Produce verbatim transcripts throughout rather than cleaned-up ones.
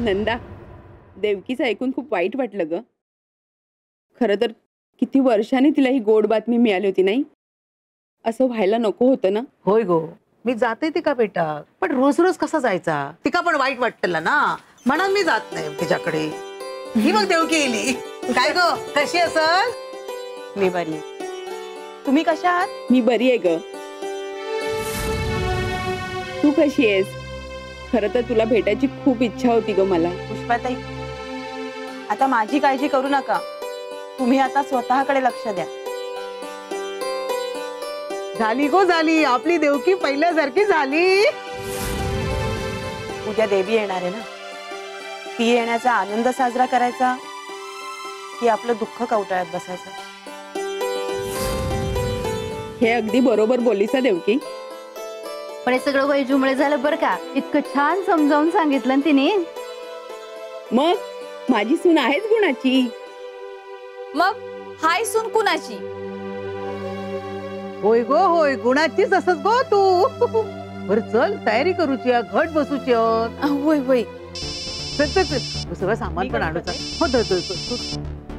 नंदा, देवकीचं ऐकून खूप वाईट वाटलं ग. खरं तर किती वर्षांनी तिला ही गोड बातमी मिळाली होती नाही? असं व्हायला नको होतं ना. होय गो, मी जाते ती का बेटा, पण रोज रोज कसा जायचा? तिका पण वाईट वाटतं ना, म्हणून मी जात नाही तिच्याकडे. ही मग देवकी येली. काय गो, कशी असल? मी बरी. तुम्ही कशा आहात? मी बरी आहे ग. तू कशी आहेस? खरं तर तुला भेटायची खूप इच्छा होती ग मला. पुष्पाताई, आता माझी काळजी करू नका. तुम्ही आता स्वतःकडे लक्ष द्या. झाली गो झाली, आपली देवकी पहिल्यासारखी झाली. उद्या देवी येणार आहे ना, ती येण्याचा आनंद साजरा करायचा की आपलं दुःख कवटाळत बसायचं? हे अगदी बरोबर बोललीस देवकी. पण हे सगळं वैजूमुळे झालं बरं का. इतकं छान समजावून सांगितलं तिने. मग माझी सून आहेच गुणाची. मग हाय सून कुणाची? होय गो होय, गुणाचीच असत गो तू. बर चल, तयारी करूची, घट बसूची. होय होय, चल चल चल, सगळं सामान पण आणूचा. हो चल चल चल.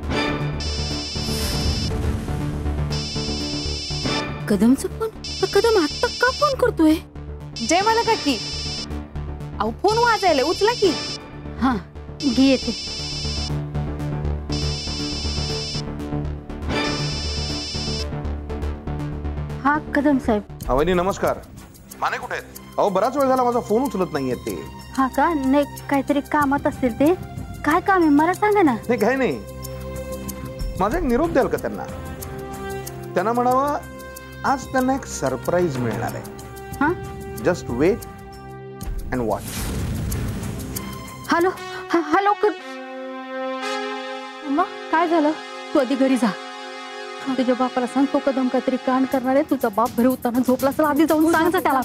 कदमचा फोन? कदम आता का फोन करतोय? जय मला काकी, अहो फोन वाजायला, उचला की. हा घे येते. हा कदम साहेब. अवनी नमस्कार. माने कुठे आहेत? अहो बराच वेळ झाला माझा फोन उचलत नाहीये ते. हा का? नाही काहीतरी कामात असतील ते. काय काम आहे मला सांगा ना. नाही काय नाही, माझा एक निरोप द्याल का त्यांना? त्यांना म्हणावा आज त्यांना एक सरप्राईज मिळणार आहे. हा, just wait and watch. Hello hello. मग काय झालं? तू आधी घरी जा. तुझ्या बापाला सांग, तो कदम काहीतरी कांड करणार आहे. तुझा बाप घरी उताना झोपला असेल, आधी जाऊन सांग त्याला.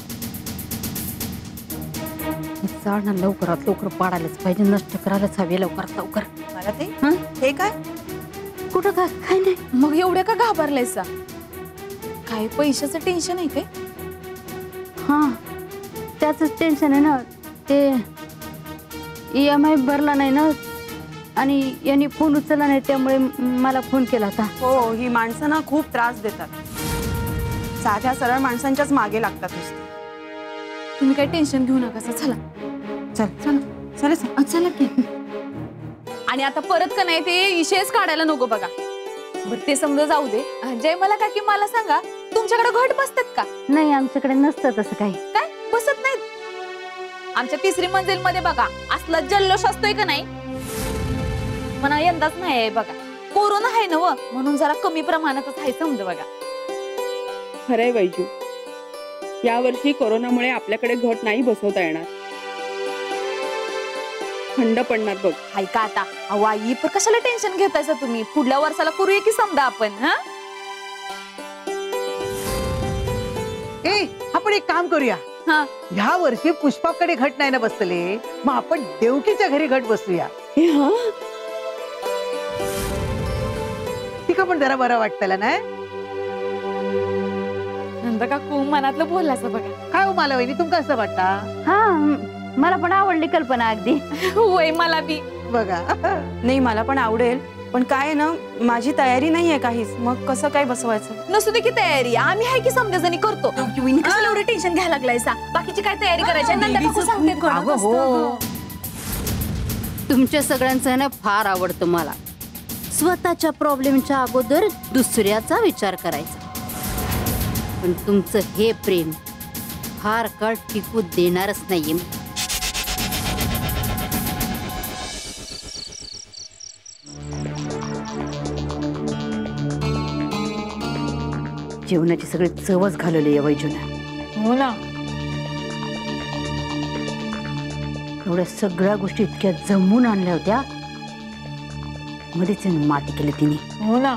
जाळ ना लवकरात लवकर पाडायलाच पाहिजे, नष्ट करायलाच हवे लवकरात लवकर. मला ते हे काय? कुठं काय? काय नाही. मग एवढ्या का घाबरलायसा? काय पैशाचं टेन्शन आहे काय? हा त्याच टेन्शन आहे ना. ते ई एम आय भरला नाही ना, आणि यांनी फोन उचलला नाही, त्यामुळे मला फोन केला होता. हो, ही माणसं ना खूप त्रास देतात. साध्या सरळ माणसांच्याच मागे लागतात नुसते. तुम्ही काही टेन्शन घेऊ नका. चला चल चल चला चला की. आणि आता परत का नाही ते इशेच काढायला नको बघा. बरं ते समजा जाऊ दे. जय मला काकी, मला सांगा, तुमच्याकडे घट बसतात का? नाही, आमच्याकडे नसतं तसं काही. काय बसत नाहीत? आमच्या तिसरी मंजिल मध्ये बघा असला जल्लोष असतोय का नाही, म्हणा यंदाच नाही आहे बघा. कोरोना आहे ना व, म्हणून जरा कमी प्रमाणातच आहे समजा बघा. खरंय वैजू, या वर्षी कोरोनामुळे आपल्याकडे घट नाही बसवता येणार. थंड पडणार बघ. हाय का आता? अहो आई, पण कशाला टेन्शन घेतायसा तुम्ही? पुढल्या वर्षाला करूया की समजा आपण. हा ए, आपण एक काम करूया. हा, ह्या वर्षी पुष्पाकडे घट नाही ना बसले, मग आपण देवकीच्या घरी घट बसूया. हा, तिका पण जरा बरं वाटतं ना. नंदा काकू मनातलं बोललास बघा. काय हो मला वहिनी, तुमका असं वाटता? हा, मला पण आवडली कल्पना अगदी. होय, मला बी. बघा नाही, मला पण आवडेल, पण काय ना, माझी तयारी नाहीये काहीच. मग कसं काय बसवायचं? नसू दे की तयारी, आम्ही आहे की समजा जणी करतो. कशाला एवढं टेन्शन घ्यायला लागलायसा? बाकीची काय तयारी करायची? नंदा काकू सांगते. अगं हो, तुमच्या सगळ्यांचं ना फार आवडतं मला. स्वतःच्या प्रॉब्लेमच्या अगोदर दुसऱ्याचा विचार करायचा. पण तुमचं हे प्रेम फार काळ टिकू देणारच नाहीये. जेवणाची सगळी चवच घालवली आहे वैजूनं. हो ना. एवढ्या सगळ्या गोष्टी इतक्या जमून आणल्या होत्या, मध्येच माती केली तिने. हो ना.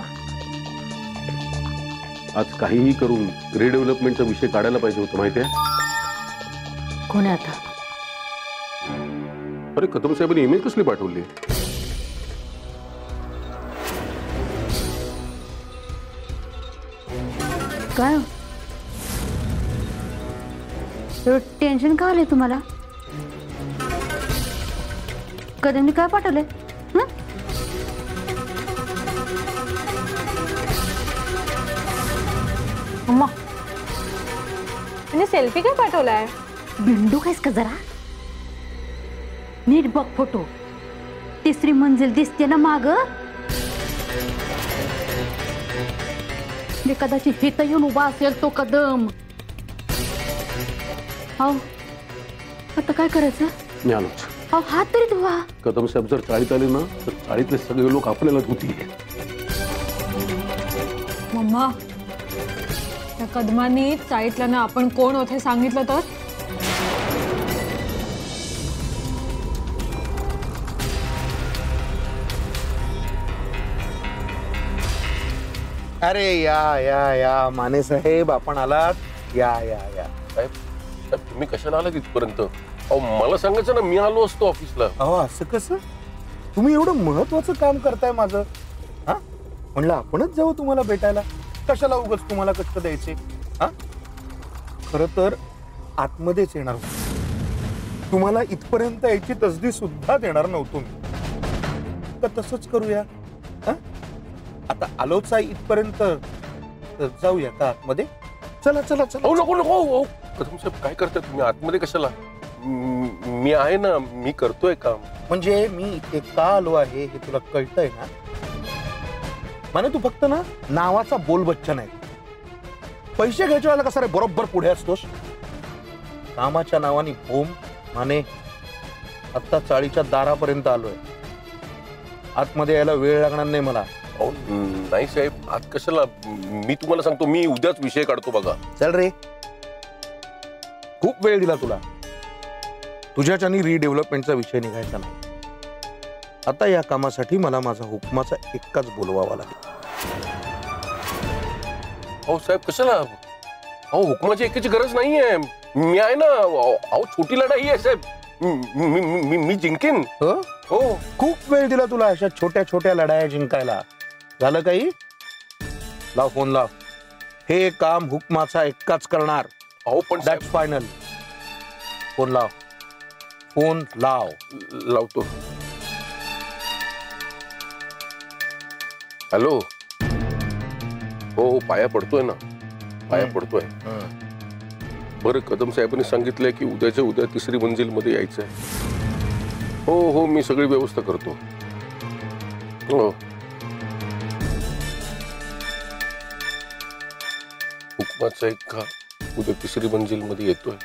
आज काहीही करून रिडेव्हलपमेंटचा विषय काढायला पाहिजे होतं, माहितीये? कोण आहे आता? अरे कदम साहेबांनी ईमेल कसली पाठवली? काय टेन्शन का आलंय तुम्हाला? कदमने काय पाठवलंय? हं? अम्मा सेल्फी काय पाठवलाय? बिंडू कायस का जरा नीट बघ फोटो. तिसरी मंजिल दिसते ना माग. कदाचित हे तर येऊन उभा असेल तो कदम. हो आता काय करायचं? मी आलोच. अहो हात तरी धुवा. कदम साहेब जर चाळीत आले ना तर चाळीतले सगळे लोक आपल्याला धुतील. मम्मा त्या कदमांनी चाळीतल्या ना आपण कोण होते सांगितलं तर? अरे या या या माने साहेब आपण आलात. या या या साहेब साहेब तुम्ही कशाला आला तिथपर्यंत? अहो मला सांगायचं ना, मी आलो असतो ऑफिसला. अहो असं कसं? तुम्ही एवढं महत्वाचं काम करताय माझं. हा म्हणलं आपणच जाऊ तुम्हाला भेटायला. कशाला उगाच तुम्हाला कष्ट द्यायचे? हा खर तर आतमध्येच येणार होतो. तुम्हाला इथपर्यंत यायची तसदी सुद्धा देणार नव्हतो मी. तर तसंच करूया. हा आता आलोच आहे इथपर्यंत तर जाऊया का आतमध्ये? चला चला चला. अहो नको नको. अहो कदम साहेब काय करताय तुम्ही? आतमध्ये कशाला? म- मी आहे ना, मी करतोय काम. म्हणजे मी इथे का आलो आहे हे तुला कळतंय ना? माने तू फक्त ना नावाचा बोलबच्चा नाही. पैसे घ्यायच्या वेळेला कसा रे बरोबर पुढे असतोस. कामाच्या नावाने बोम. माने आता चाळीच्या दारापर्यंत आलोय. आतमध्ये यायला वेळ लागणार नाही मला. अहो नाही साहेब, आज कशाला? मी तुम्हाला सांगतो, मी उद्याच विषय काढतो बघा. चल रे, खूप वेळ दिला तुला. तुझ्याच्यानी रिडेव्हलपमेंटचा विषय निघायचा नाही. आता या कामासाठी मला माझा हुकमाचा एकच बोलवावा लागेल. अहो साहेब कशाला? अहो हुकमाची एकाची गरज नाहीये. मी आहे ना. अहो छोटी लढाई आहे साहेब. मी मी- मी मी जिंकेन. हो हो. खूप वेळ दिला तुला अशा छोट्या छोट्या लढाया जिंकायला. झालं काही? लाव फोन लाव. हे काम हुकमाचा एकच करणार. अहो पण दॅट्स फायनल. फोन लाव. फोन लाव. लावतो. हॅलो. हो पाया पडतोय ना, पाया पडतोय. बरं कदम साहेबांनी सांगितलंय की उद्याच्या उद्या तिसरी मंजिल मध्ये यायचंय. हो हो मी सगळी व्यवस्था करतो. हो हुकमाचा एक का उद्या तिसरी मंजिल मध्ये येतोय.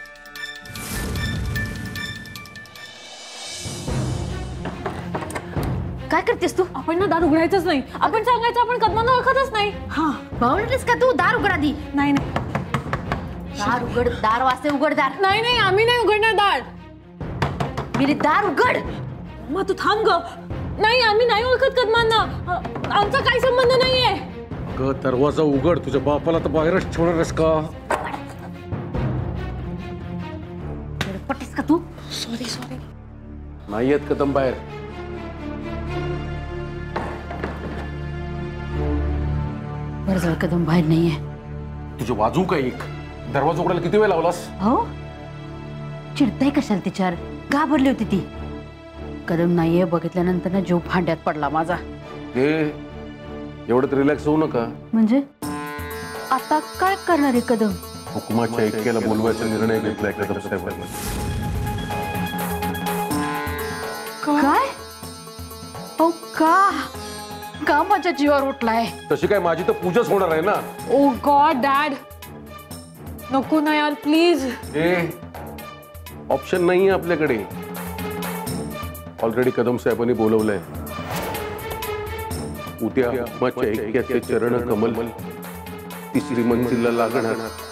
काय करतेस तू? आपण ना दार उघडायचंच नाही. आपण सांगायचं आपण कदमांना ओळखतच नाही. हा बावळलीस का तू? दार उघडा दी. नाही नाही दार उघड. दार वाजते. उघड दार. नाही नाही आम्ही नाही उघडणार दार. मिली दार उघड. मग तू थांब ग. नाही आम्ही नाही ओळखत कदमांना. आमचा काही संबंध नाहीये. ग दरवाजा उघड. तुझ्या बापाला तर बाहेरच ठेवणारस का? पटीस का तू? Sorry sorry. नाही येत कदम बाहेर. बरं झालं कदम बाहेर नाहीये. तुझे वाजू का एक? दरवाजा उघडायला किती वेळ लावलास? हो चिडताय कशाला तिच्यावर? घाबरली होती ती. कदम नाहीये बघितल्यानंतर ना जीव भांड्यात पडला माझा. हे एवढं रिलॅक्स होऊ नका. म्हणजे आता काय करणार आहे कदम? हुकमाच्या ऐक्याला बोलवायचा निर्णय घेतलाय कदम साहेबांनी. काय? ओ का? का माझ्या जीवावर उठलाय? तशी काय माझी तर पूजाच होणार आहे ना. ओ गॉड डॅड नको ना यार प्लीज. हे ऑप्शन नाहीये आपल्याकडे. ऑलरेडी कदम साहेबांनी बोलवलंय. उद्या हुकमाच्या ऐक्याचे चरण कमल तिसरी मंजिलला लागणार.